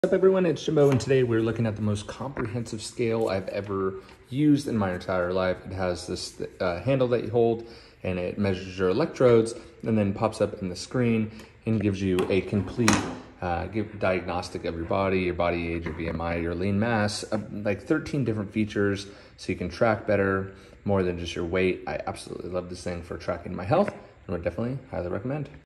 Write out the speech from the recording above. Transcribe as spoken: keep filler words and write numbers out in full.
What's up everyone, it's Jimbo, and today we're looking at the most comprehensive scale I've ever used in my entire life. It has this uh, handle that you hold and it measures your electrodes and then pops up in the screen and gives you a complete uh, give diagnostic of your body, your body age, your B M I, your lean mass, uh, like thirteen different features so you can track better, more than just your weight. I absolutely love this thing for tracking my health and would definitely highly recommend.